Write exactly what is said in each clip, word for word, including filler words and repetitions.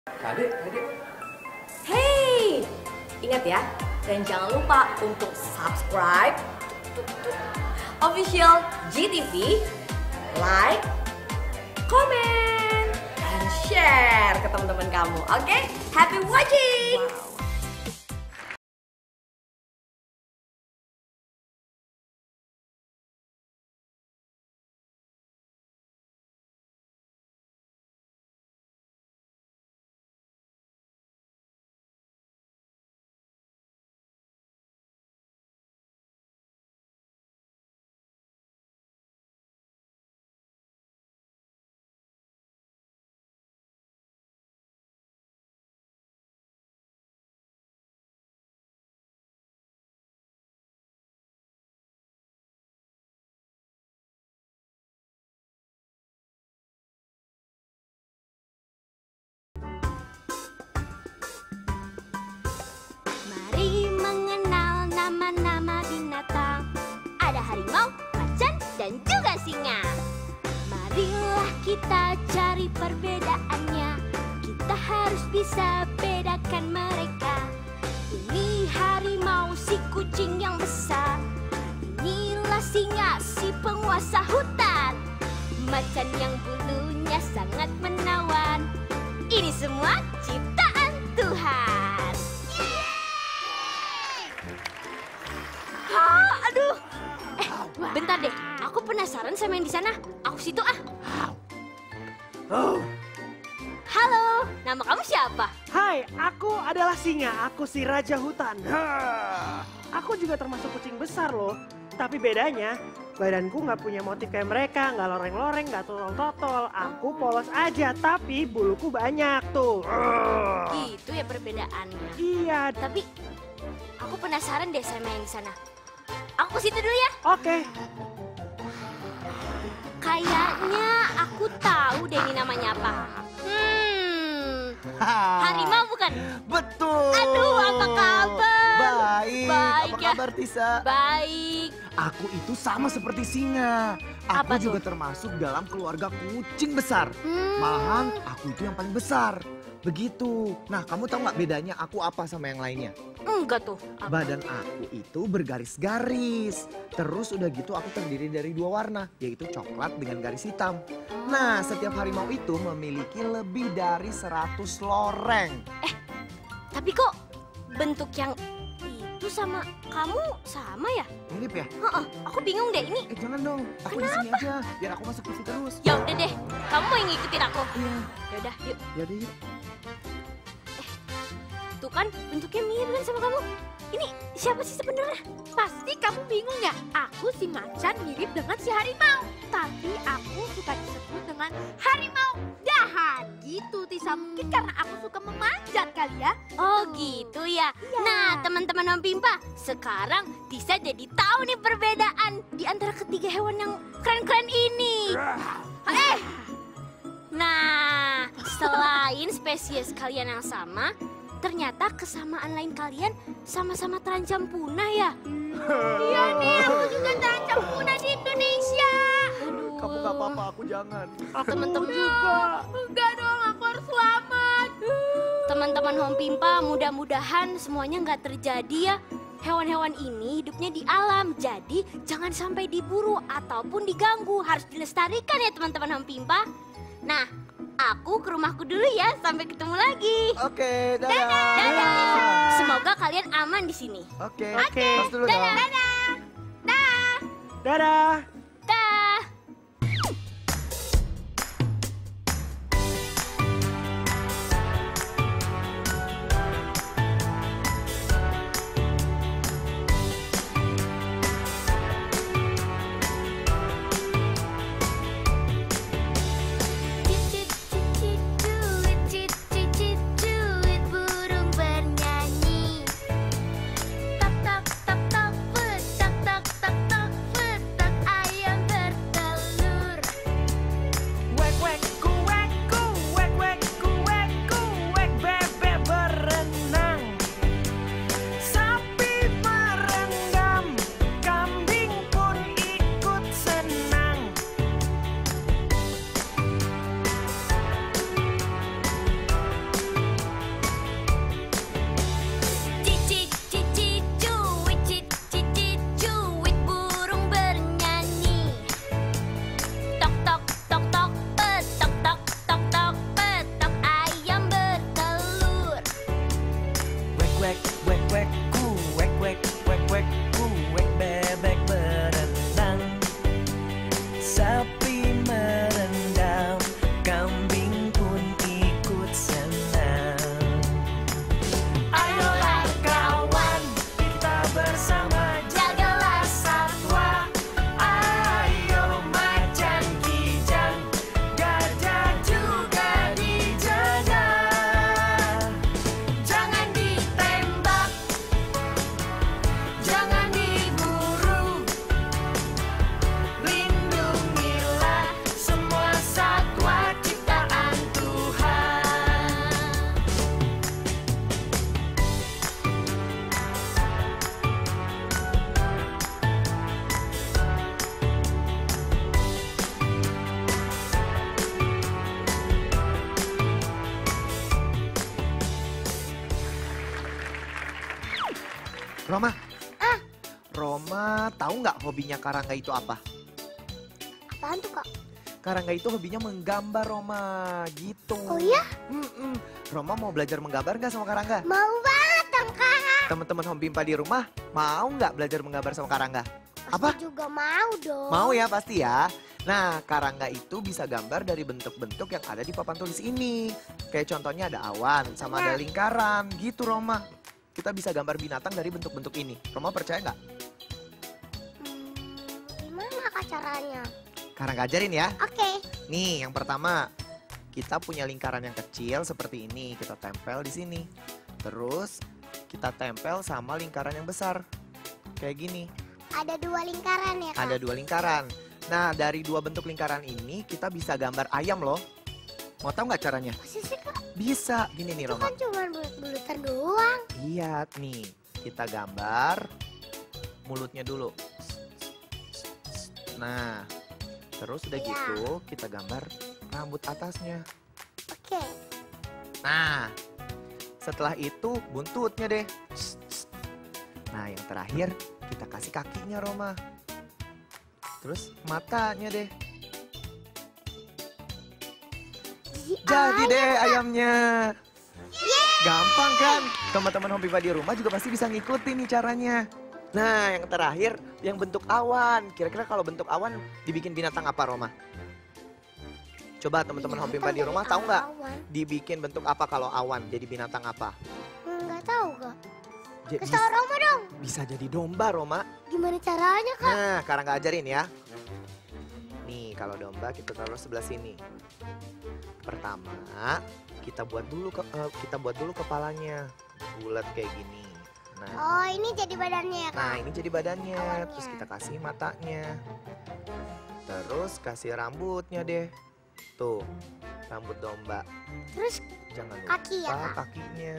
Adik, adik. Hey, ingat ya, dan jangan lupa untuk subscribe official G T V, like, comment, and share ke teman-teman kamu. Oke, okay? Happy watching! Wow. Harimau, macan, dan juga singa. Marilah kita cari perbedaannya. Kita harus bisa bedakan mereka. Ini harimau, si kucing yang besar. Inilah singa, si penguasa hutan. Macan yang bulunya sangat menawan. Ini semua ciptaan Tuhan. Ah, aduh. Bentar deh, aku penasaran sama yang di sana. Aku situ ah. Oh. Halo, nama kamu siapa? Hai, aku adalah singa. Aku si raja hutan. Ha. Aku juga termasuk kucing besar loh. Tapi bedanya, badanku nggak punya motif kayak mereka. Nggak loreng-loreng, nggak totol-totol. Aku polos aja, tapi buluku banyak tuh. Gitu ya perbedaannya. Iya. Tapi aku penasaran deh sama yang di sana. Aku ke situ dulu ya. Oke. Kayaknya aku tahu deh ini namanya apa. Hmm, harimau bukan? Betul. Aduh, apa kabar? Baik. Baik apa ya. kabar Tisa? Baik. Aku itu sama seperti singa. Aku Apa juga tuh? termasuk dalam keluarga kucing besar. Hmm. Malahan aku itu yang paling besar. Begitu. Nah, kamu tahu nggak bedanya aku apa sama yang lainnya? Enggak tuh. Apa? Badan aku itu bergaris-garis. Terus udah gitu aku terdiri dari dua warna, yaitu coklat dengan garis hitam. Nah, setiap harimau itu memiliki lebih dari seratus loreng. Eh, tapi kok bentuk yang itu sama kamu sama ya? Mirip ya? Heeh, aku bingung deh ini. Eh jangan dong, aku di sini aja, biar aku masuk T V terus. Ya udah deh, kamu mau ngikutin aku? Iya. Ya udah, yuk. Yaudah yuk. Tuh kan bentuknya mirip kan sama kamu. Ini siapa sih sebenarnya? Pasti kamu bingung ya? Aku si macan mirip dengan si harimau. Tapi aku suka disebut dengan harimau dahan. Gitu Tisa, mungkin karena aku suka memanjat kali ya. Oh gitu ya. Nah teman-teman Om Pimpa, sekarang Tisa jadi tahu nih perbedaan di antara ketiga hewan yang keren-keren ini. Eh, nah selain spesies kalian yang sama, ternyata kesamaan lain kalian sama-sama terancam punah ya? Iya nih, aku juga terancam punah di Indonesia. Aduh. Kamu gak apa-apa, aku jangan. Teman-teman juga. Enggak dong, aku harus selamat. Teman-teman Home Pimpa, mudah-mudahan semuanya nggak terjadi ya. Hewan-hewan ini hidupnya di alam, jadi jangan sampai diburu ataupun diganggu. Harus dilestarikan ya teman-teman Home Pimpa. Nah, aku ke rumahku dulu ya, sampai ketemu lagi. Oke, dadah. Dadah. Semoga kalian aman di sini. Oke, Oke. tos dulu Dadah. dong. Dadah. Dah. Dadah. Dah. Tak tak tak tak, tak tak tak tak, tak Roma. Ah. Roma, tahu nggak hobinya Karangga itu apa? Apaan tuh kak? Karangga itu hobinya menggambar, Roma. Gitu. Oh iya? Mm-mm. Roma mau belajar menggambar nggak sama Karangga? Mau banget dong kak. Teman-teman Home Pimpa di rumah mau nggak belajar menggambar sama Karangga? Pasti Apa? juga mau dong. Mau ya, pasti ya. Nah, Karangga itu bisa gambar dari bentuk-bentuk yang ada di papan tulis ini. Kayak contohnya ada awan sama ada lingkaran gitu, Roma. Kita bisa gambar binatang dari bentuk-bentuk ini. Roma percaya nggak? Hmm, gimana kak caranya? Karangga ajarin ya. Oke. Nih, yang pertama, kita punya lingkaran yang kecil seperti ini. Kita tempel di sini. Terus, kita tempel sama lingkaran yang besar. Kayak gini. Ada dua lingkaran ya kak? Ada dua lingkaran. Nah, dari dua bentuk lingkaran ini, kita bisa gambar ayam loh. Mau tahu nggak caranya? Masa sih kak? Bisa. Gini nih, Itu Roma. kan cuma bulut-bulutan doang. Lihat nih, kita gambar mulutnya dulu. Nah, terus udah Iya. gitu kita gambar rambut atasnya. Oke. Nah, setelah itu buntutnya deh. Nah, yang terakhir kita kasih kakinya, Roma. Terus matanya deh. Jadi deh ayamnya. Gampang kan? Teman-teman Home Pimpa di rumah juga pasti bisa ngikutin nih caranya. Nah, yang terakhir yang bentuk awan. Kira-kira kalau bentuk awan dibikin binatang apa, Roma? Coba teman-teman Home Pimpa di rumah tahu nggak? Awan. Dibikin bentuk apa kalau awan jadi binatang apa? Nggak tahu kak. Ja- Kasih tau Roma dong. Bisa jadi domba, Roma. Gimana caranya kak? Nah, sekarang nggak ajarin ya. Nih, kalau domba kita taruh sebelah sini. Pertama, kita buat dulu ke, eh, kita buat dulu kepalanya bulat kayak gini. Nah, Oh ini jadi badannya ya kak? nah ini jadi badannya. Awannya. Terus kita kasih matanya. Terus kasih rambutnya deh. Tuh, rambut domba. Terus Jangan lupa kaki ya kak? kakinya.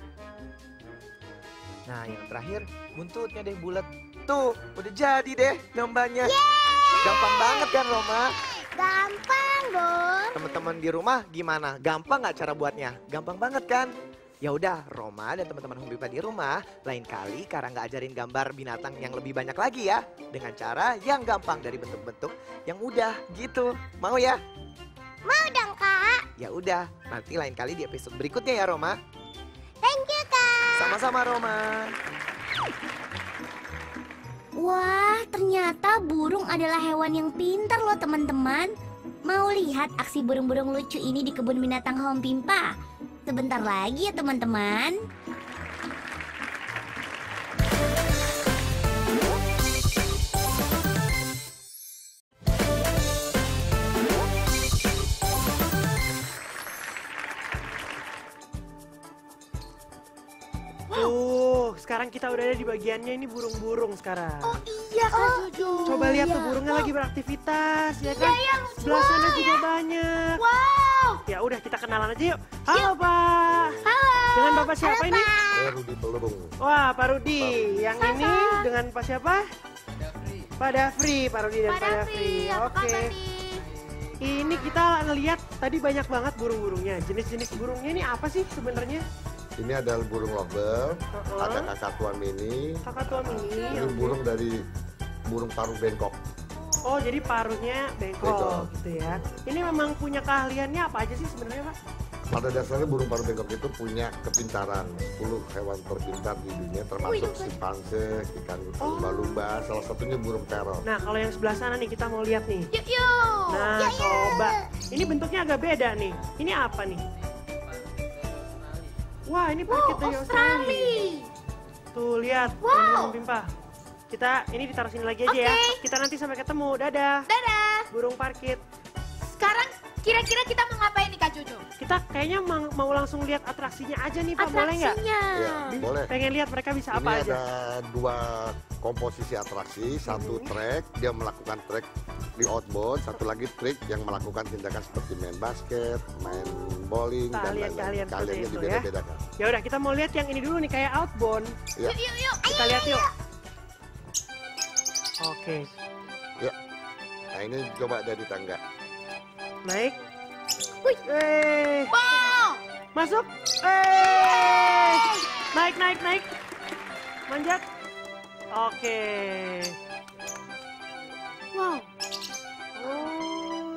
Nah, yang terakhir buntutnya deh bulat. Tuh, udah jadi deh dombanya. Gampang banget kan, Roma? Gampang dong. Teman-teman di rumah gimana? Gampang nggak cara buatnya? Gampang banget kan? Ya udah, Roma dan teman-teman Home Pimpa di rumah, lain kali Karang nggak ajarin gambar binatang yang lebih banyak lagi ya, dengan cara yang gampang dari bentuk-bentuk yang udah gitu. Mau ya? Mau dong kak? Ya udah, nanti lain kali di episode berikutnya ya, Roma. Thank you kak. Sama-sama, Roma. Wah, ternyata burung adalah hewan yang pintar loh teman-teman. Mau lihat aksi burung-burung lucu ini di kebun binatang Home Pimpa? Sebentar lagi ya teman-teman. Tuh, sekarang kita udah ada di bagiannya ini burung-burung sekarang. Oh iya kak Jojo. Coba lihat tuh iya. burungnya lagi beraktivitas, ya kan? Iya, lucu Sebelah sana banget. juga banyak. Wow. Ya udah kita kenalan aja yuk. Halo Pak. Halo. Dengan Bapak siapa ini? Saya Rudi Pelurung. Wah, Pak Rudi. Yang ini dengan Pak siapa? Pak Dafri. Pak Rudi dan Pak Pak Davi, Dafri. apa Oke. kabar nih? Ini kita ngelihat tadi banyak banget burung-burungnya. Jenis-jenis burungnya ini apa sih sebenarnya? Ini adalah burung lovebird, Uh-uh. ada kakatuan mini. Kakak tua mini. Ini burung dari burung paruh bengkok. Oh, jadi paruhnya bengkok Bengkok. gitu ya. Ini memang punya keahliannya apa aja sih sebenarnya, Pak? Pada dasarnya burung paruh bengkok itu punya kepintaran. sepuluh hewan terpintar di dunia termasuk simpanse, ikan Oh. lumba-lumba, salah satunya burung teror. Nah, kalau yang sebelah sana nih kita mau lihat nih. Yuk yuk. Nah, coba. Ini bentuknya agak beda nih. Ini apa nih? Wah, ini Wow, parkit dari Australia. Australia. Tuh, lihat. Wow. Teman-teman Pimpa. Kita ini ditaruh sini lagi aja ya. Oke. Kita nanti sampai ketemu. Dadah. Dadah. Burung parkit. Sekarang kira-kira kita mau ngapain nih kak Jojo? Kita kayaknya mau, mau langsung lihat atraksinya aja nih, Pak. Boleh nggak? Atraksinya. Ya, boleh. Pengen lihat mereka bisa Ini apa aja. ada dua komposisi atraksi, satu trek, dia melakukan trek di outbound, satu lagi trik yang melakukan tindakan seperti main basket, main bowling, dan Kalian-kalian lain-lain. seperti Kaliannya itu ya. dibeda-bedakan. Ya udah, kita mau lihat yang ini dulu nih kayak outbound. Ya. Yuk yuk. Kita lihat yuk. Oke, Nah ini coba dari tangga. naik. Wih. Eh, Wow. masuk. Eh, naik, naik, naik. manjat. Oke. Wow. Oh.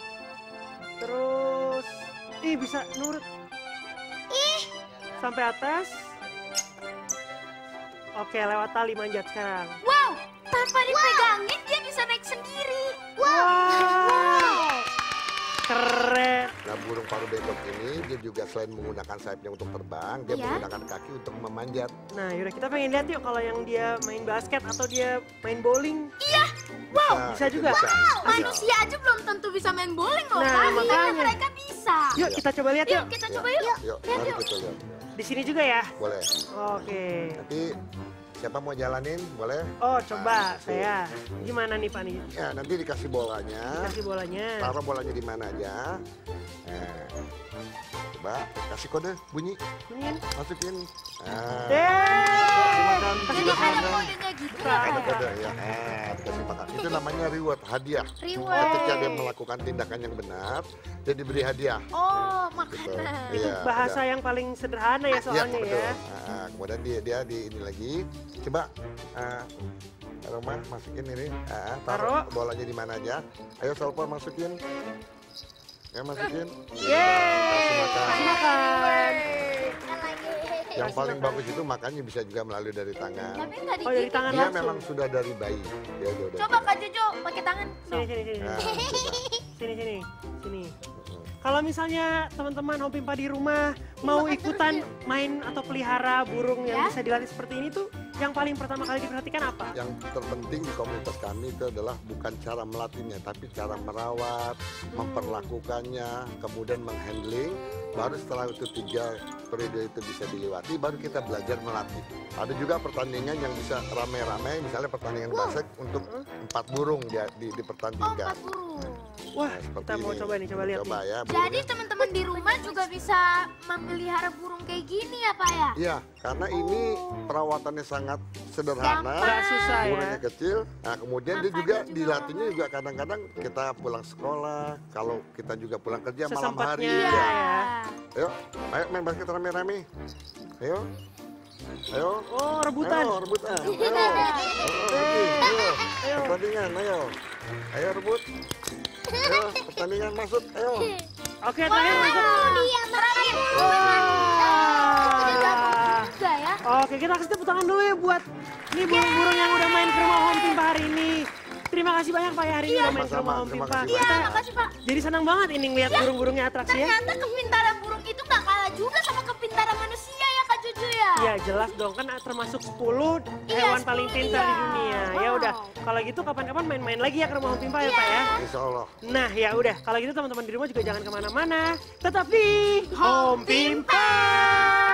Terus, ih bisa nurut. Ih. Sampai atas. Oke, lewat tali manjat sekarang. Wow. Tanpa dipegangin dia bisa naik sendiri. Wow. Keren. Nah, burung paruh bebek ini dia juga selain menggunakan sayapnya untuk terbang, dia Iya. menggunakan kaki untuk memanjat. Nah, yaudah kita pengen lihat yuk kalau yang dia main basket atau dia main bowling. Wow, bisa juga. Manusia aja belum tentu bisa main bowling loh. Nah, Tapi makanya. mereka bisa. Yuk kita coba lihat Yuk yuk. kita Ya, coba yuk. Yuk, Lihat mari yuk. kita lihat. Di sini juga ya. Boleh. Oke. Nanti siapa mau jalanin? Boleh? Oh, coba Nah, saya. Gimana nih Pak nih? Ya, nanti dikasih bolanya. Kasih bolanya. Taruh bolanya di mana aja. Nah, coba kasih kode bunyi, Bunyiin. masukin. Nah, Deh. kasih makan, Jadi kasih ada makan. kodenya gitu Nah, ya. Ada kode ya. Nah, dikasih makan. Itu namanya reward, hadiah. Reward. Ketika dia melakukan tindakan yang benar, dia diberi hadiah. Oh, Gitu. makanan. Iya, Bahasa ada. yang paling sederhana ya Iya, soalnya betul. ya. Nah, kemudian dia dia di ini lagi. Coba uh, Roma masukin ini. Ah, taruh Taruh. bolanya di mana aja. Ayo Solpor masukin. Ya masukin. Yeay. Kasih makan. Kasih makan. Yang Kasih paling makan. bagus itu makannya bisa juga melalui dari tangan. Tapi nggak Oh, dari digigit. tangan Dia langsung. memang sudah dari bayi. Dia udah. Coba Kak Jojo pakai tangan. Sini sini sini. Nah, coba. Sini sini. Sini. Mm. Kalau misalnya teman-teman Om Pimpa di rumah mau ikutan main atau pelihara burung yang Ya. bisa dilatih seperti ini tuh, yang paling pertama kali diperhatikan apa? Yang terpenting di komunitas kami itu adalah bukan cara melatihnya, tapi cara merawat, memperlakukannya, kemudian menghandling. Baru setelah itu tiga periode itu bisa dilewati, baru kita belajar melatih. Ada juga pertandingan yang bisa rame-rame, misalnya pertandingan basket untuk empat burung di, di, Oh, dipertandingkan. empat burung. Wah, Nah, seperti kita mau ini. coba nih, coba lihat Coba nih. ya. Jadi burungnya. teman-teman di rumah juga bisa memelihara burung kayak gini ya Pak ya? Iya, karena ini perawatannya sangat sederhana. Nggak susah ya. Burungnya kecil. Nah, kemudian dia juga dilatihnya juga kadang-kadang kita pulang sekolah, kalau kita juga pulang kerja malam hari. Sesempatnya. Ya. Ya. Ayo, ayo main basket rame-rame. Ayo. Ayo. Oh, rebutan. Ayo, rebutan. Ayo. Ayo, lagi. Ayo. Ayo. Pertandingan, ayo. Ayo rebut. Ayo, pertandingan masuk. Ayo. Oke, terakhir masuk. Dia terakhir. Wah. Juga ya. Oke, kita kasih tepuk tangan dulu ya buat nih burung-burung yang udah main ke rumah Om Pimpa hari ini. Terima kasih banyak Pak ya hari ini udah main ke Sama-sama, rumah Om terima Pimpa. kasih Iya, banyak. makasih Pak. Jadi senang banget ini ngeliat burung-burungnya atraksi ya. Ternyata kepintaran burung itu nggak kalah juga sama kepintaran manusia ya Kak Jojo ya? Iya jelas dong kan termasuk sepuluh Iya, hewan paling sepuluh, pintar di iya. dunia. Ya Wow. udah, kalau gitu kapan-kapan main-main lagi ya ke rumah Om Pimpa ya Pak ya. Insya Allah. Nah ya udah, kalau gitu teman-teman di rumah juga jangan kemana-mana. Tetap di Om Pimpa.